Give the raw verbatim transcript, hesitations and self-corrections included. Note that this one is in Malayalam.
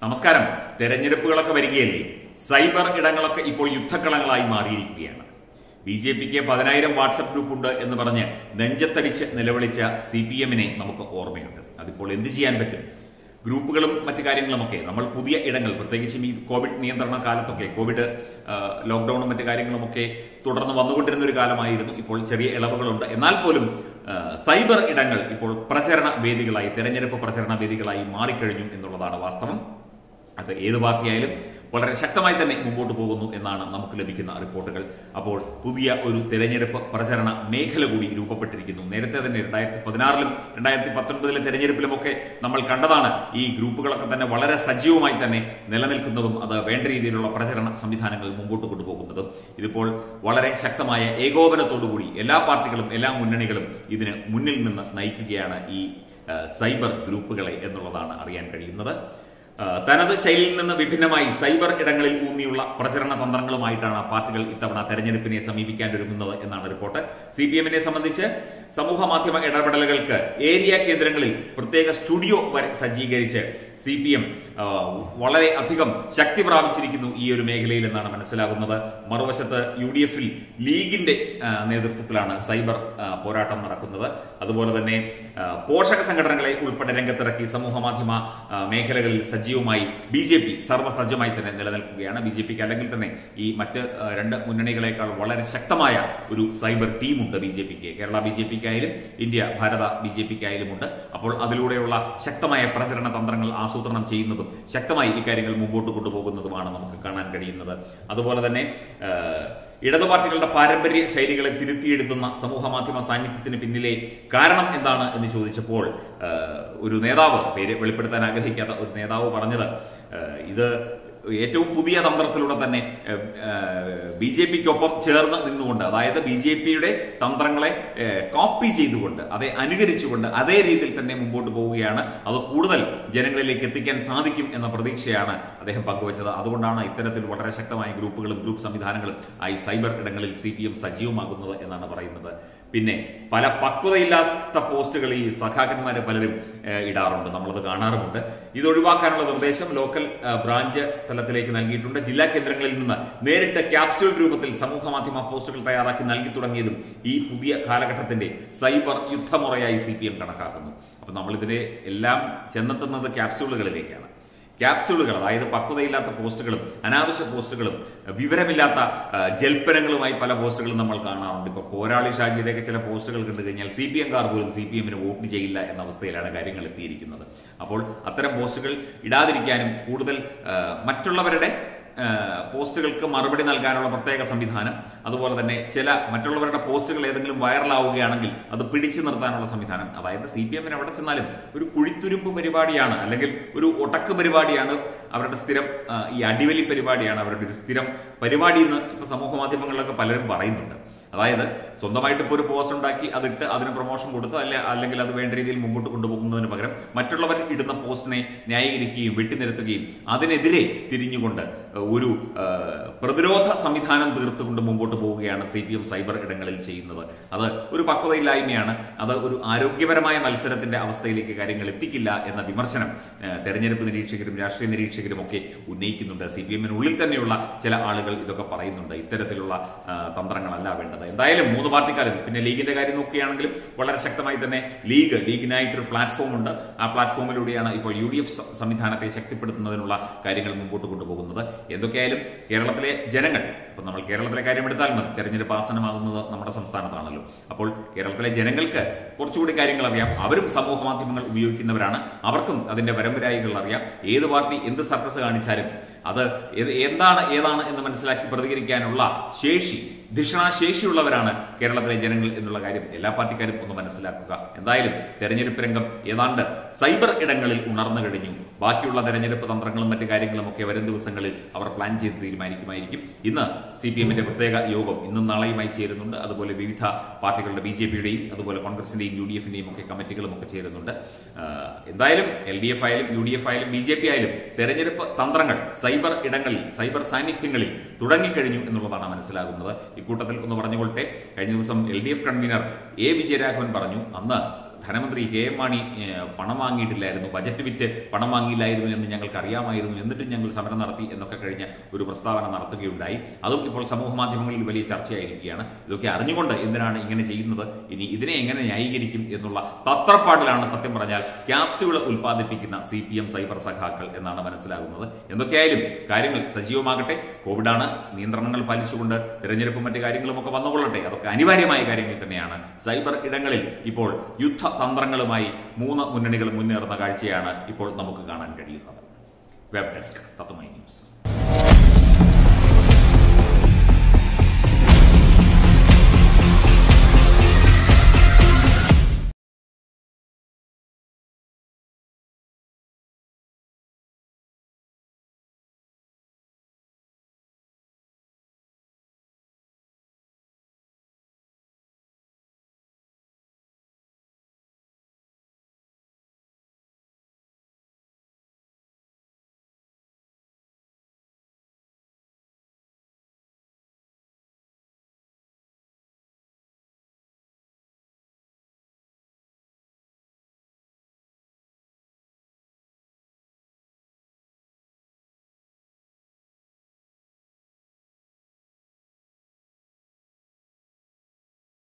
നമസ്കാരം. തെരഞ്ഞെടുപ്പുകളൊക്കെ വരികയല്ലേ. സൈബർ ഇടങ്ങളൊക്കെ ഇപ്പോൾ യുദ്ധക്കളങ്ങളായി മാറിയിരിക്കുകയാണ്. ബി ജെ പിക്ക് പതിനായിരം വാട്സപ്പ് ഗ്രൂപ്പ് ഉണ്ട് എന്ന് പറഞ്ഞ് നെഞ്ചത്തടിച്ച് നിലവിളിച്ച സി പി എമ്മിനെ നമുക്ക് ഓർമ്മയുണ്ട്. അതിപ്പോൾ എന്ത് ചെയ്യാൻ പറ്റും? ഗ്രൂപ്പുകളും മറ്റു കാര്യങ്ങളുമൊക്കെ നമ്മൾ പുതിയ ഇടങ്ങൾ, പ്രത്യേകിച്ചും ഈ കോവിഡ് നിയന്ത്രണ കാലത്തൊക്കെ, കോവിഡ് ലോക്ക്ഡൌണും മറ്റു കാര്യങ്ങളുമൊക്കെ തുടർന്ന് വന്നുകൊണ്ടിരുന്ന ഒരു കാലമായിരുന്നു. ഇപ്പോൾ ചെറിയ ഇളവുകളുണ്ട്. എന്നാൽ പോലും സൈബർ ഇടങ്ങൾ ഇപ്പോൾ പ്രചരണ വേദികളായി, തെരഞ്ഞെടുപ്പ് പ്രചരണ വേദികളായി മാറിക്കഴിഞ്ഞു എന്നുള്ളതാണ് വാസ്തവം. അത് ഏത് പാർട്ടിയായാലും വളരെ ശക്തമായി തന്നെ മുമ്പോട്ട് പോകുന്നു എന്നാണ് നമുക്ക് ലഭിക്കുന്ന റിപ്പോർട്ടുകൾ. അപ്പോൾ പുതിയ ഒരു തെരഞ്ഞെടുപ്പ് പ്രചരണ മേഖല കൂടി രൂപപ്പെട്ടിരിക്കുന്നു. നേരത്തെ തന്നെ രണ്ടായിരത്തി പതിനാറിലും രണ്ടായിരത്തി പത്തൊൻപതിലെ തെരഞ്ഞെടുപ്പിലുമൊക്കെ നമ്മൾ കണ്ടതാണ്. ഈ ഗ്രൂപ്പുകളൊക്കെ തന്നെ വളരെ സജീവമായി തന്നെ നിലനിൽക്കുന്നതും അത് വേണ്ട രീതിയിലുള്ള പ്രചരണ സംവിധാനങ്ങൾ മുമ്പോട്ട് കൊണ്ടുപോകുന്നതും. ഇതിപ്പോൾ വളരെ ശക്തമായ ഏകോപനത്തോടുകൂടി എല്ലാ പാർട്ടികളും എല്ലാ മുന്നണികളും ഇതിന് മുന്നിൽ നിന്ന് നയിക്കുകയാണ് ഈ സൈബർ ഗ്രൂപ്പുകളെ എന്നുള്ളതാണ് അറിയാൻ കഴിയുന്നത്. തനത് ശൈലിയിൽ നിന്ന് വിഭിന്നമായി സൈബർ ഇടങ്ങളിൽ ഊന്നിയുള്ള പ്രചരണ തന്ത്രങ്ങളുമായിട്ടാണ് പാർട്ടികൾ ഇത്തവണ തെരഞ്ഞെടുപ്പിനെ സമീപിക്കാൻ ഒരുങ്ങുന്നത് എന്നാണ് റിപ്പോർട്ട്. സി പി എമ്മിനെ സംബന്ധിച്ച് സമൂഹ മാധ്യമ ഇടപെടലുകൾക്ക് ഏരിയ കേന്ദ്രങ്ങളിൽ പ്രത്യേക സ്റ്റുഡിയോ വരെ സജ്ജീകരിച്ച് സി പി എം വളരെ അധികം ശക്തി പ്രാപിച്ചിരിക്കുന്നു ഈ ഒരു മേഖലയിൽ എന്നാണ് മനസ്സിലാകുന്നത്. മറുവശത്ത് യു ഡി എഫിൽ ലീഗിന്റെ നേതൃത്വത്തിലാണ് സൈബർ പോരാട്ടം നടക്കുന്നത്. അതുപോലെ തന്നെ പോഷക സംഘടനകളെ ഉൾപ്പെടെ രംഗത്തിറക്കി സമൂഹ മാധ്യമ മേഖലകളിൽ സജീവമായി ബി ജെ പി സർവ്വസജ്ജമായി തന്നെ നിലനിൽക്കുകയാണ്. ബി ജെ പിക്ക് അല്ലെങ്കിൽ തന്നെ ഈ മറ്റ് രണ്ട് മുന്നണികളെക്കാൾ വളരെ ശക്തമായ ഒരു സൈബർ ടീമുണ്ട് ബി ജെ പിക്ക്. കേരള ബി ജെ പിക്കായാലും ഇന്ത്യ ഭാരത ബി ജെ പിക്കായാലും ഉണ്ട്. അപ്പോൾ അതിലൂടെയുള്ള ശക്തമായ പ്രചരണ തന്ത്രങ്ങൾ ആസൂത്രണം ചെയ്യുന്നതും ശക്തമായി ഇക്കാര്യങ്ങൾ മുമ്പോട്ട് കൊണ്ടുപോകുന്നതുമാണ് നമുക്ക് കാണാൻ കഴിയുന്നത്. അതുപോലെ തന്നെ ഇടതു പാർട്ടികളുടെ പാരമ്പര്യ ശൈലികളെ തിരുത്തിയെഴുതുന്ന സമൂഹ മാധ്യമ സാന്നിധ്യത്തിന് പിന്നിലെ കാരണം എന്താണ് എന്ന് ചോദിച്ചപ്പോൾ ഒരു നേതാവ്, പേര് വെളിപ്പെടുത്താൻ ആഗ്രഹിക്കാത്ത ഒരു നേതാവ് പറഞ്ഞത്, ഇത് ഏറ്റവും പുതിയ തന്ത്രത്തിലൂടെ തന്നെ ബി ജെ പിക്കൊപ്പം ചേർന്ന് നിന്നുകൊണ്ട്, അതായത് ബി ജെ പിയുടെ തന്ത്രങ്ങളെ കോപ്പി ചെയ്തുകൊണ്ട്, അതെ അനുകരിച്ചുകൊണ്ട് അതേ രീതിയിൽ തന്നെ മുമ്പോട്ട് പോവുകയാണ്. അത് കൂടുതൽ ജനങ്ങളിലേക്ക് എത്തിക്കാൻ സാധിക്കും എന്ന പ്രതീക്ഷയാണ് അദ്ദേഹം പങ്കുവച്ചത്. അതുകൊണ്ടാണ് ഇത്തരത്തിൽ വളരെ ശക്തമായ ഗ്രൂപ്പുകളും ഗ്രൂപ്പ് സംവിധാനങ്ങളും ആയി സൈബർ ഇടങ്ങളിൽ സി പി എം സജീവമാകുന്നത് എന്നാണ് പറയുന്നത്. പിന്നെ പല പക്വതയില്ലാത്ത പോസ്റ്റുകൾ ഈ സഖാക്കന്മാരെ പലരും ഇടാറുണ്ട്, നമ്മളത് കാണാറുമുണ്ട്. ഇത് ഒഴിവാക്കാനുള്ള നിർദ്ദേശം ലോക്കൽ ബ്രാഞ്ച് തലത്തിലേക്ക് നൽകിയിട്ടുണ്ട്. ജില്ലാ കേന്ദ്രങ്ങളിൽ നിന്ന് നേരിട്ട് ക്യാപ്സ്യൂൾ രൂപത്തിൽ സമൂഹ മാധ്യമ പോസ്റ്റുകൾ തയ്യാറാക്കി നൽകി തുടങ്ങിയതും ഈ പുതിയ കാലഘട്ടത്തിന്റെ സൈബർ യുദ്ധമുറയായി സി പി എം കണക്കാക്കുന്നു. അപ്പൊ നമ്മളിതിനെ എല്ലാം ചെന്നെത്തുന്നത് ക്യാപ്സ്യൂളുകളിലേക്കാണ്. ക്യാപ്സ്യൂളുകൾ, അതായത് പക്വതയില്ലാത്ത പോസ്റ്റുകളും അനാവശ്യ പോസ്റ്റുകളും വിവരമില്ലാത്ത ജൽപ്പനങ്ങളുമായി പല പോസ്റ്റുകളും നമ്മൾ കാണാറുണ്ട്. ഇപ്പൊ പോരാളി ഷാജിയുടെയൊക്കെ ചില പോസ്റ്റുകൾ കണ്ടു കഴിഞ്ഞാൽ സി പി എംകാർ പോലും സി പി എമ്മിന് വോട്ട് ചെയ്യില്ല എന്ന അവസ്ഥയിലാണ് കാര്യങ്ങൾ എത്തിയിരിക്കുന്നത്. അപ്പോൾ അത്തരം പോസ്റ്റുകൾ ഇടാതിരിക്കാനും കൂടുതൽ മറ്റുള്ളവരുടെ പോസ്റ്റുകൾക്ക് മറുപടി നൽകാനുള്ള പ്രത്യേക സംവിധാനം, അതുപോലെ തന്നെ ചില മറ്റുള്ളവരുടെ പോസ്റ്റുകൾ ഏതെങ്കിലും വൈറലാവുകയാണെങ്കിൽ അത് പിടിച്ചു നിർത്താനുള്ള സംവിധാനം. അതായത് സി പി എമ്മിന് എവിടെ ചെന്നാലും ഒരു കുഴിത്തുരുമ്പ് പരിപാടിയാണ്, അല്ലെങ്കിൽ ഒരു ഒട്ടക്ക് പരിപാടിയാണ് അവരുടെ സ്ഥിരം, ഈ അടിവലി പരിപാടിയാണ് അവരുടെ ഒരു സ്ഥിരം പരിപാടി എന്ന് ഇപ്പൊ സമൂഹ മാധ്യമങ്ങളിലൊക്കെ പലരും പറയുന്നുണ്ട്. അതായത് സ്വന്തമായിട്ട് ഇപ്പോൾ ഒരു പോസ്റ്റ് ഉണ്ടാക്കി അതിട്ട് അതിന് പ്രൊമോഷൻ കൊടുത്ത് അല്ലെ അല്ലെങ്കിൽ അത് വേണ്ട രീതിയിൽ മുമ്പോട്ട് കൊണ്ടുപോകുന്നതിന് പകരം മറ്റുള്ളവർ ഇടുന്ന പോസ്റ്റിനെ ന്യായീകരിക്കുകയും വെട്ടിനിരത്തുകയും അതിനെതിരെ തിരിഞ്ഞുകൊണ്ട് ഒരു പ്രതിരോധ സംവിധാനം തീർത്തുകൊണ്ട് മുമ്പോട്ട് പോവുകയാണ് സി പി എം സൈബർ ഇടങ്ങളിൽ ചെയ്യുന്നത്. അത് ഒരു പക്വതയില്ലായ്മയാണ്. അത് ഒരു ആരോഗ്യപരമായ മത്സരത്തിന്റെ അവസ്ഥയിലേക്ക് കാര്യങ്ങൾ എത്തിക്കില്ല എന്ന വിമർശനം തെരഞ്ഞെടുപ്പ് നിരീക്ഷകരും രാഷ്ട്രീയ നിരീക്ഷകരും ഒക്കെ ഉന്നയിക്കുന്നുണ്ട്. സി പി എമ്മിനുള്ളിൽ തന്നെയുള്ള ചില ആളുകൾ ഇതൊക്കെ പറയുന്നുണ്ട്. ഇത്തരത്തിലുള്ള തന്ത്രങ്ങളല്ല വേണ്ടത്. എന്തായാലും മൂന്ന് പാർട്ടിക്കാരും, പിന്നെ ലീഗിന്റെ കാര്യം നോക്കുകയാണെങ്കിലും വളരെ ശക്തമായി തന്നെ ലീഗ് ലീഗിനായിട്ടൊരു പ്ലാറ്റ്ഫോം ഉണ്ട്. ആ പ്ലാറ്റ്ഫോമിലൂടെയാണ് ഇപ്പോൾ യു ഡി എഫ് സംവിധാനത്തെ ശക്തിപ്പെടുത്തുന്നതിനുള്ള കാര്യങ്ങൾ മുമ്പോട്ട് കൊണ്ടുപോകുന്നത്. എന്തൊക്കെയായാലും കേരളത്തിലെ ജനങ്ങൾ, ഇപ്പൊ നമ്മൾ കേരളത്തിലെ കാര്യം എടുത്താൽ മതി, തെരഞ്ഞെടുപ്പ് ആസനമാകുന്നത് നമ്മുടെ സംസ്ഥാനത്താണല്ലോ. അപ്പോൾ കേരളത്തിലെ ജനങ്ങൾക്ക് കുറച്ചുകൂടി കാര്യങ്ങൾ അറിയാം. അവരും സമൂഹ മാധ്യമങ്ങൾ ഉപയോഗിക്കുന്നവരാണ്. അവർക്കും അതിന്റെ വരമ്പരായികൾ അറിയാം. ഏത് പാർട്ടി എന്ത് സർക്കസ് കാണിച്ചാലും അത് എന്താണ് ഏതാണ് എന്ന് മനസ്സിലാക്കി പ്രതികരിക്കാനുള്ള ശേഷി, ധിഷണാശേഷിയുള്ളവരാണ് കേരളത്തിലെ ജനങ്ങൾ എന്നുള്ള കാര്യം എല്ലാ പാർട്ടിക്കാരും ഒന്ന് മനസ്സിലാക്കുക. എന്തായാലും തെരഞ്ഞെടുപ്പ് രംഗം ഏതാണ്ട് സൈബർ ഇടങ്ങളിൽ ഉണർന്നു കഴിഞ്ഞു. ബാക്കിയുള്ള തെരഞ്ഞെടുപ്പ് തന്ത്രങ്ങളും മറ്റു കാര്യങ്ങളും ഒക്കെ വരും ദിവസങ്ങളിൽ അവർ പ്ലാൻ ചെയ്ത് തീരുമാനിക്കുമായിരിക്കും. ഇന്ന് സി പി എമ്മിന്റെ പ്രത്യേക യോഗം ഇന്നും നാളെയുമായി ചേരുന്നുണ്ട്. അതുപോലെ വിവിധ പാർട്ടികളുടെ ബി ജെ പിയുടെയും അതുപോലെ കോൺഗ്രസിന്റെയും യു ഡി എഫിന്റെയും ഒക്കെ കമ്മിറ്റികളും ഒക്കെ ചേരുന്നുണ്ട്. എന്തായാലും എൽ ഡി എഫ് ആയാലും യു ഡി എഫ് ആയാലും ബി ജെ പി ആയാലും തെരഞ്ഞെടുപ്പ് തന്ത്രങ്ങൾ സൈബർ ഇടങ്ങളിൽ, സൈബർ സാന്നിധ്യങ്ങളിൽ തുടങ്ങിക്കഴിഞ്ഞു എന്നുള്ളതാണ് മനസ്സിലാകുന്നത്. ഇക്കൂട്ടത്തിൽ ഒന്ന് പറഞ്ഞുകൊള്ളട്ടെ, കഴിഞ്ഞ ദിവസം L D F convener A Vijayaraghavan പറഞ്ഞു, അന്ന് ധനമന്ത്രി കെ എം മാണി പണം വാങ്ങിയിട്ടില്ലായിരുന്നു, ബജറ്റ് വിറ്റ് പണം വാങ്ങിയില്ലായിരുന്നു എന്ന് ഞങ്ങൾക്ക് അറിയാമായിരുന്നു, എന്നിട്ടും ഞങ്ങൾ സമരം നടത്തി എന്നൊക്കെ കഴിഞ്ഞ ഒരു പ്രസ്താവന നടത്തുകയുണ്ടായി. അതും ഇപ്പോൾ സമൂഹ മാധ്യമങ്ങളിൽ വലിയ ചർച്ചയായിരിക്കുകയാണ്. ഇതൊക്കെ അറിഞ്ഞുകൊണ്ട് എന്തിനാണ് ഇങ്ങനെ ചെയ്യുന്നത്, ഇനി ഇതിനെ എങ്ങനെ ന്യായീകരിക്കും എന്നുള്ള തത്രപ്പാടിലാണ് സത്യം പറഞ്ഞാൽ ക്യാപ്സ്യൂൾ ഉൽപ്പാദിപ്പിക്കുന്ന സി പി എം സൈബർ സഖാക്കൾ എന്നാണ് മനസ്സിലാകുന്നത്. എന്തൊക്കെയായാലും കാര്യങ്ങൾ സജീവമാകട്ടെ. കോവിഡാണ്, നിയന്ത്രണങ്ങൾ പാലിച്ചുകൊണ്ട് തിരഞ്ഞെടുപ്പും മറ്റു കാര്യങ്ങളും ഒക്കെ വന്നുകൊള്ളട്ടെ. അതൊക്കെ അനിവാര്യമായ കാര്യങ്ങൾ തന്നെയാണ്. സൈബർ ഇടങ്ങളിൽ ഇപ്പോൾ യുദ്ധതന്ത്രങ്ങളുമായി മൂന്ന് മുന്നണികൾ മുന്നേറുന്ന കാഴ്ചയാണ് ഇപ്പോൾ നമുക്ക് കാണാൻ കഴിയുന്നത്. Web desk Tatwamayi news.